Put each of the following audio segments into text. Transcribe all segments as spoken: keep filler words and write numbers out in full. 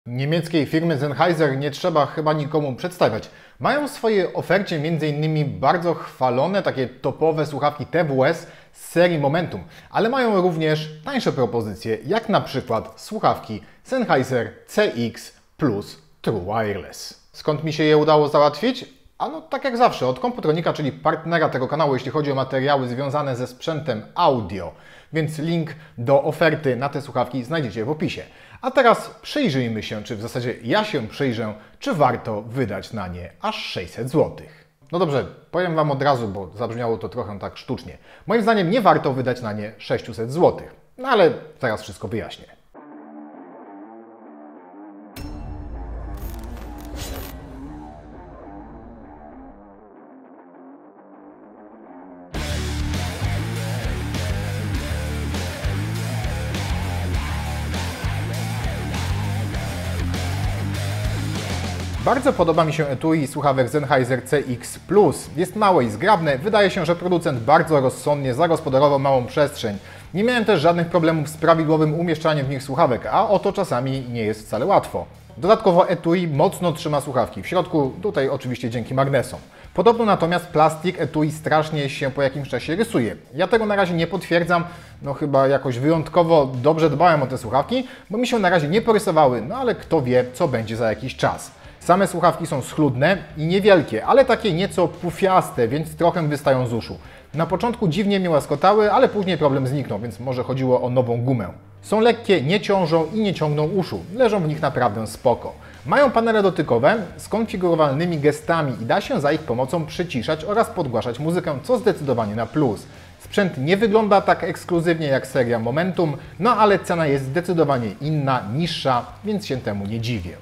Niemieckiej firmy Sennheiser nie trzeba chyba nikomu przedstawiać. Mają w swojej ofercie między innymi bardzo chwalone, takie topowe słuchawki T W S z serii Momentum, ale mają również tańsze propozycje, jak na przykład słuchawki Sennheiser C X Plus True Wireless. Skąd mi się je udało załatwić? A no tak jak zawsze, od Komputronika, czyli partnera tego kanału, jeśli chodzi o materiały związane ze sprzętem audio. Więc link do oferty na te słuchawki znajdziecie w opisie. A teraz przyjrzyjmy się, czy w zasadzie ja się przyjrzę, czy warto wydać na nie aż sześćset złotych. No dobrze, powiem Wam od razu, bo zabrzmiało to trochę tak sztucznie. Moim zdaniem nie warto wydać na nie sześćset złotych. No ale teraz wszystko wyjaśnię. Bardzo podoba mi się etui słuchawek Sennheiser C X Plus. Jest małe i zgrabne. Wydaje się, że producent bardzo rozsądnie zagospodarował małą przestrzeń. Nie miałem też żadnych problemów z prawidłowym umieszczaniem w nich słuchawek, a o to czasami nie jest wcale łatwo. Dodatkowo etui mocno trzyma słuchawki. W środku, tutaj oczywiście dzięki magnesom. Podobno natomiast plastik etui strasznie się po jakimś czasie rysuje. Ja tego na razie nie potwierdzam, no chyba jakoś wyjątkowo dobrze dbałem o te słuchawki, bo mi się na razie nie porysowały, no ale kto wie, co będzie za jakiś czas. Same słuchawki są schludne i niewielkie, ale takie nieco pufiaste, więc trochę wystają z uszu. Na początku dziwnie mnie łaskotały, ale później problem zniknął, więc może chodziło o nową gumę. Są lekkie, nie ciążą i nie ciągną uszu. Leżą w nich naprawdę spoko. Mają panele dotykowe z konfigurowalnymi gestami i da się za ich pomocą przyciszać oraz podgłaszać muzykę, co zdecydowanie na plus. Sprzęt nie wygląda tak ekskluzywnie jak seria Momentum, no ale cena jest zdecydowanie inna, niższa, więc się temu nie dziwię.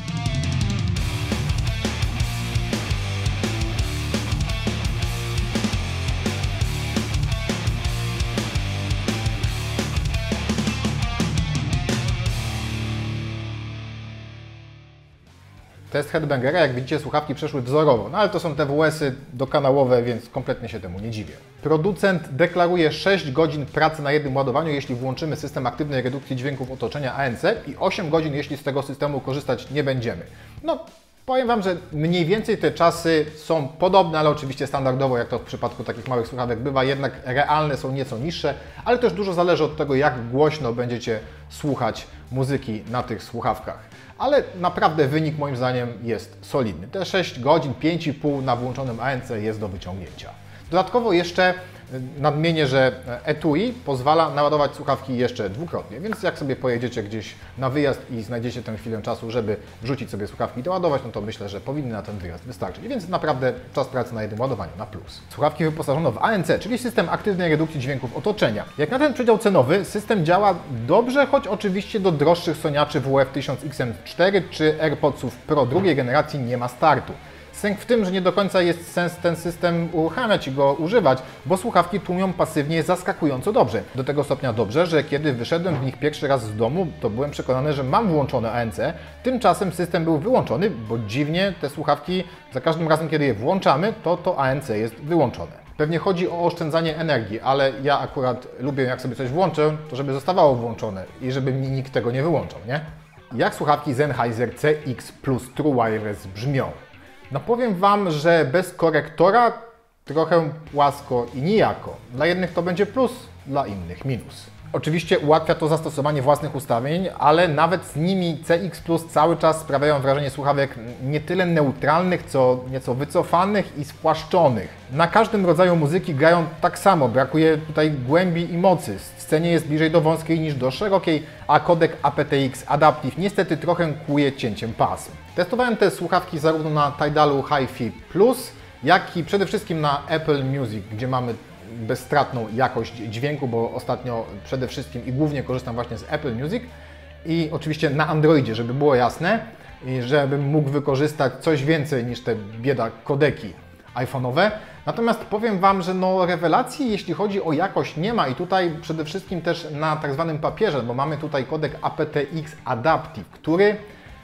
Test Headbangera, jak widzicie, słuchawki przeszły wzorowo, no ale to są T W S-y dokanałowe, więc kompletnie się temu nie dziwię. Producent deklaruje sześć godzin pracy na jednym ładowaniu, jeśli włączymy system aktywnej redukcji dźwięków otoczenia A N C i osiem godzin, jeśli z tego systemu korzystać nie będziemy. No, powiem Wam, że mniej więcej te czasy są podobne, ale oczywiście standardowo, jak to w przypadku takich małych słuchawek bywa, jednak realne są nieco niższe, ale też dużo zależy od tego, jak głośno będziecie słuchać muzyki na tych słuchawkach. Ale naprawdę wynik moim zdaniem jest solidny. Te sześć godzin, pięć i pół na włączonym A N C jest do wyciągnięcia. Dodatkowo jeszcze nadmienię, że etui pozwala naładować słuchawki jeszcze dwukrotnie, więc jak sobie pojedziecie gdzieś na wyjazd i znajdziecie tę chwilę czasu, żeby wrzucić sobie słuchawki i doładować, no to myślę, że powinny na ten wyjazd wystarczyć. Więc naprawdę czas pracy na jednym ładowaniu na plus. Słuchawki wyposażono w A N C, czyli system aktywnej redukcji dźwięków otoczenia. Jak na ten przedział cenowy, system działa dobrze, choć oczywiście do droższych soniaczy W F tysiąc X M cztery czy AirPodsów Pro drugiej generacji nie ma startu. Sęk w tym, że nie do końca jest sens ten system uruchamiać i go używać, bo słuchawki tłumią pasywnie zaskakująco dobrze. Do tego stopnia dobrze, że kiedy wyszedłem w nich pierwszy raz z domu, to byłem przekonany, że mam włączone A N C. Tymczasem system był wyłączony, bo dziwnie te słuchawki za każdym razem, kiedy je włączamy, to to A N C jest wyłączone. Pewnie chodzi o oszczędzanie energii, ale ja akurat lubię, jak sobie coś włączę, to żeby zostawało włączone i żeby mi nikt tego nie wyłączał, nie? Jak słuchawki Sennheiser C X Plus True Wireless brzmią? No powiem Wam, że bez korektora trochę płasko i nijako. Dla jednych to będzie plus, dla innych minus. Oczywiście ułatwia to zastosowanie własnych ustawień, ale nawet z nimi C X Plus cały czas sprawiają wrażenie słuchawek nie tyle neutralnych, co nieco wycofanych i spłaszczonych. Na każdym rodzaju muzyki grają tak samo, brakuje tutaj głębi i mocy. Scenie jest bliżej do wąskiej niż do szerokiej, a kodek A P T X Adaptive niestety trochę kłuje cięciem pasm. Testowałem te słuchawki zarówno na Tidalu Hi-Fi Plus, jak i przede wszystkim na Apple Music, gdzie mamy bezstratną jakość dźwięku, bo ostatnio przede wszystkim i głównie korzystam właśnie z Apple Music i oczywiście na Androidzie, żeby było jasne, i żebym mógł wykorzystać coś więcej niż te bieda kodeki iPhone'owe. Natomiast powiem Wam, że no rewelacji, jeśli chodzi o jakość, nie ma i tutaj przede wszystkim też na tak zwanym papierze, bo mamy tutaj kodek A P T X Adaptive, który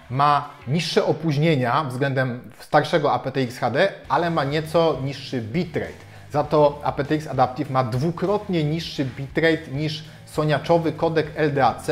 ma niższe opóźnienia względem starszego A P T X H D, ale ma nieco niższy bitrate. Za to A P T X Adaptive ma dwukrotnie niższy bitrate niż soniaczowy kodek L D A C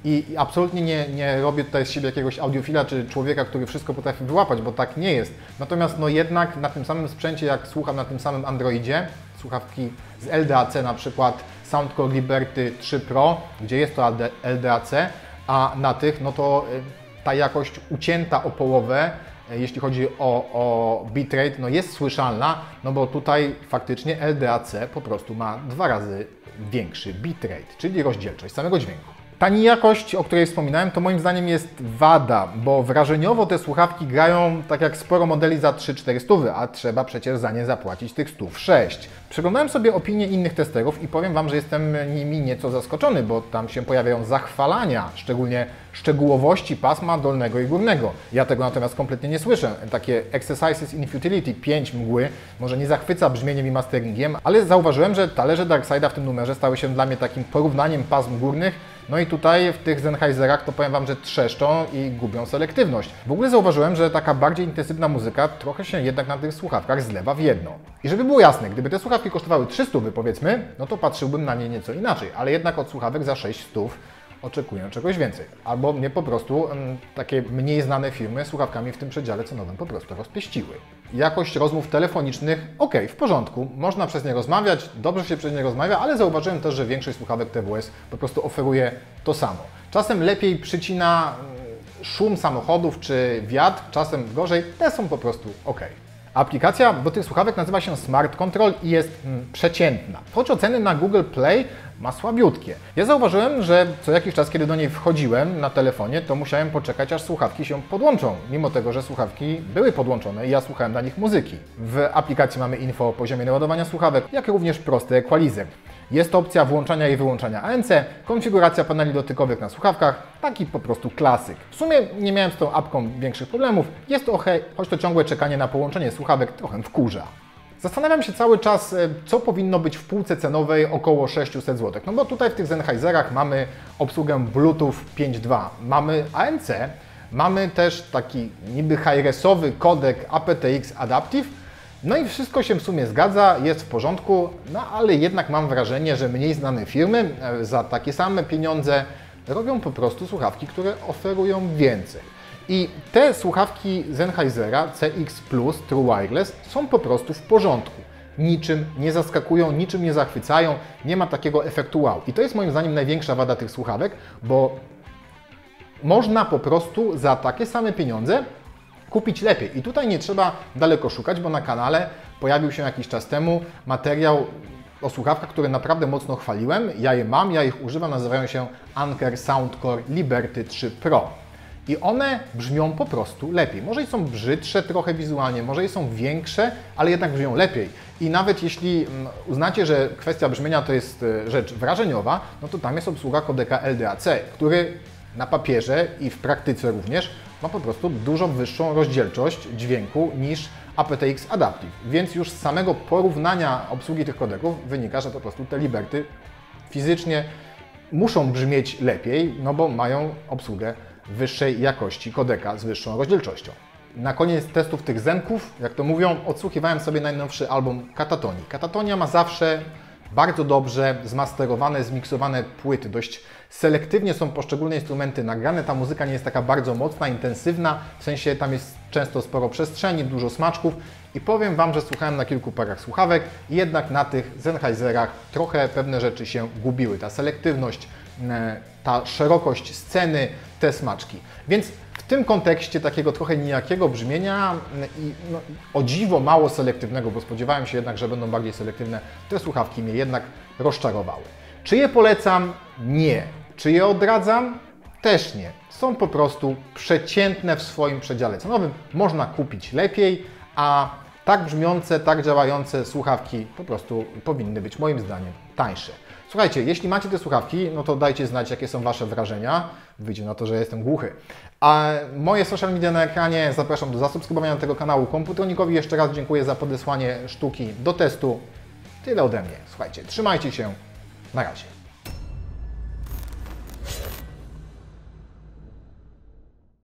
I absolutnie nie, nie robię tutaj z siebie jakiegoś audiofila czy człowieka, który wszystko potrafi wyłapać, bo tak nie jest. Natomiast no jednak na tym samym sprzęcie, jak słucham na tym samym Androidzie, słuchawki z L D A C, na przykład Soundcore Liberty trzy Pro, gdzie jest to L D A C, a na tych no to ta jakość ucięta o połowę, jeśli chodzi o, o bitrate, no jest słyszalna, no bo tutaj faktycznie L D A C po prostu ma dwa razy większy bitrate, czyli rozdzielczość samego dźwięku. Ta nijakość, o której wspominałem, to moim zdaniem jest wada, bo wrażeniowo te słuchawki grają tak jak sporo modeli za trzy cztery stówy, a trzeba przecież za nie zapłacić tych stów sześć. Przeglądałem sobie opinie innych testerów i powiem Wam, że jestem nimi nieco zaskoczony, bo tam się pojawiają zachwalania, szczególnie szczegółowości pasma dolnego i górnego. Ja tego natomiast kompletnie nie słyszę. Takie Exercises in Futility pięć mgły może nie zachwyca brzmieniem i masteringiem, ale zauważyłem, że talerze Darkside'a w tym numerze stały się dla mnie takim porównaniem pasm górnych. No i tutaj w tych Sennheiserach to powiem Wam, że trzeszczą i gubią selektywność. W ogóle zauważyłem, że taka bardziej intensywna muzyka trochę się jednak na tych słuchawkach zlewa w jedno. I żeby było jasne, gdyby te słuchawki kosztowały trzysta powiedzmy, no to patrzyłbym na nie nieco inaczej, ale jednak od słuchawek za sześć stów oczekuję czegoś więcej. Albo mnie po prostu m, takie mniej znane firmy słuchawkami w tym przedziale cenowym po prostu rozpieściły. Jakość rozmów telefonicznych, ok, w porządku, można przez nie rozmawiać, dobrze się przez nie rozmawia, ale zauważyłem też, że większość słuchawek T W S po prostu oferuje to samo. Czasem lepiej przycina szum samochodów czy wiatr, czasem gorzej, te są po prostu ok. Aplikacja do tych słuchawek nazywa się Smart Control i jest mm, przeciętna. Choć oceny na Google Play ma słabiutkie. Ja zauważyłem, że co jakiś czas, kiedy do niej wchodziłem na telefonie, to musiałem poczekać, aż słuchawki się podłączą, mimo tego, że słuchawki były podłączone i ja słuchałem na nich muzyki. W aplikacji mamy info o poziomie naładowania słuchawek, jak również prosty equalizer. Jest to opcja włączania i wyłączania A N C, konfiguracja paneli dotykowych na słuchawkach, taki po prostu klasyk. W sumie nie miałem z tą apką większych problemów, jest to ok, choć to ciągłe czekanie na połączenie słuchawek trochę wkurza. Zastanawiam się cały czas, co powinno być w półce cenowej około sześćset złotych. No bo tutaj w tych Sennheiserach mamy obsługę Bluetooth pięć przecinek dwa, mamy A N C, mamy też taki niby hi-resowy kodek A P T X Adaptive. No i wszystko się w sumie zgadza, jest w porządku, no ale jednak mam wrażenie, że mniej znane firmy za takie same pieniądze robią po prostu słuchawki, które oferują więcej. I te słuchawki Sennheisera C X Plus True Wireless są po prostu w porządku. Niczym nie zaskakują, niczym nie zachwycają, nie ma takiego efektu wow. I to jest moim zdaniem największa wada tych słuchawek, bo można po prostu za takie same pieniądze kupić lepiej. I tutaj nie trzeba daleko szukać, bo na kanale pojawił się jakiś czas temu materiał o słuchawkach, które naprawdę mocno chwaliłem. Ja je mam, ja ich używam, nazywają się Anker Soundcore Liberty trzy Pro. I one brzmią po prostu lepiej. Może i są brzydsze trochę wizualnie, może i są większe, ale jednak brzmią lepiej. I nawet jeśli uznacie, że kwestia brzmienia to jest rzecz wrażeniowa, no to tam jest obsługa kodeka L D A C, który na papierze i w praktyce również ma po prostu dużo wyższą rozdzielczość dźwięku niż A P T X Adaptive. Więc już z samego porównania obsługi tych kodeków wynika, że po prostu te Liberty fizycznie muszą brzmieć lepiej, no bo mają obsługę wyższej jakości kodeka z wyższą rozdzielczością. Na koniec testów tych Zenków, jak to mówią, odsłuchiwałem sobie najnowszy album Katatonii. Katatonia ma zawsze bardzo dobrze zmasterowane, zmiksowane płyty. Dość selektywnie są poszczególne instrumenty nagrane. Ta muzyka nie jest taka bardzo mocna, intensywna, w sensie tam jest często sporo przestrzeni, dużo smaczków. I powiem Wam, że słuchałem na kilku parach słuchawek i jednak na tych Sennheiserach trochę pewne rzeczy się gubiły. Ta selektywność, ta szerokość sceny, te smaczki. Więc w tym kontekście takiego trochę nijakiego brzmienia i no, o dziwo mało selektywnego, bo spodziewałem się jednak, że będą bardziej selektywne, te słuchawki mnie jednak rozczarowały. Czy je polecam? Nie. Czy je odradzam? Też nie. Są po prostu przeciętne w swoim przedziale cenowym. Można kupić lepiej, a tak brzmiące, tak działające słuchawki po prostu powinny być moim zdaniem tańsze. Słuchajcie, jeśli macie te słuchawki, no to dajcie znać, jakie są Wasze wrażenia. Wyjdzie na to, że jestem głuchy. A moje social media na ekranie, zapraszam do zasubskrybowania tego kanału. Komputronikowi jeszcze raz dziękuję za podesłanie sztuki do testu. Tyle ode mnie. Słuchajcie, trzymajcie się. Na razie.